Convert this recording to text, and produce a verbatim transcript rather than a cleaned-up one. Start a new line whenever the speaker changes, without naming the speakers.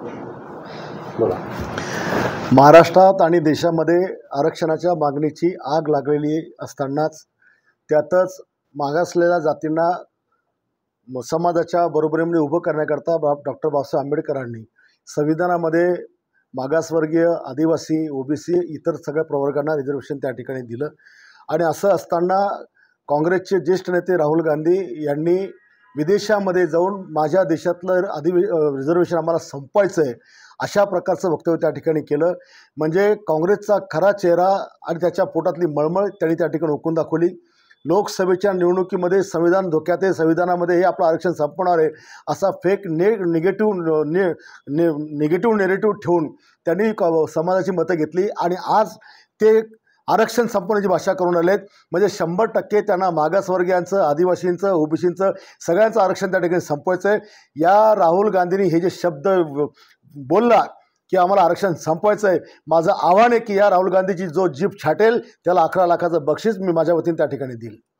बोला. महाराष्ट्रात आणि देशामध्ये आरक्षणाच्या मागणीची आग लागलेली असतानाच त्यातच मागासलेल्या जातींना समाजाच्या बरोबरीमध्ये उभं करण्याकरता बा डॉक्टर बाबासाहेब आंबेडकरांनी संविधानामध्ये मागासवर्गीय, आदिवासी, ओबीसी इतर सगळ्या प्रवर्गांना रिझर्वेशन त्या ठिकाणी दिलं. आणि असं असताना काँग्रेसचे ज्येष्ठ नेते राहुल गांधी यांनी विदेशामध्ये जाऊन माझ्या देशातलं आदि रिझर्वेशन आम्हाला संपवायचं आहे अशा प्रकारचं वक्तव्य त्या ठिकाणी केलं. म्हणजे काँग्रेसचा खरा चेहरा आणि त्याच्या पोटातली मळमळ त्यांनी त्या ठिकाणी ओकून दाखवली. लोकसभेच्या निवडणुकीमध्ये संविधान धोक्यात आहे, संविधानामध्ये हे आपलं आरक्षण संपवणार आहे असा फेक ने निगेटिव्ह ने ने निगेटिव्ह नेरेटिव्ह ठेवून त्यांनी समाजाची मतं घेतली आणि आज ते आरक्षण संपवण्याची भाषा करून आलेत. म्हणजे शंभर टक्के त्यांना मागासवर्गीयांचं, आदिवासींचं, ओबीसींचं सगळ्यांचं आरक्षण त्या ठिकाणी संपवायचं आहे. या राहुल गांधींनी हे जे शब्द बोलला की आम्हाला आरक्षण संपवायचं आहे, माझं आव्हान आहे की या राहुल गांधीची जो जीभ छाटेल त्याला अकरा लाखाचं बक्षीस मी माझ्या वतीने त्या ठिकाणी देईल.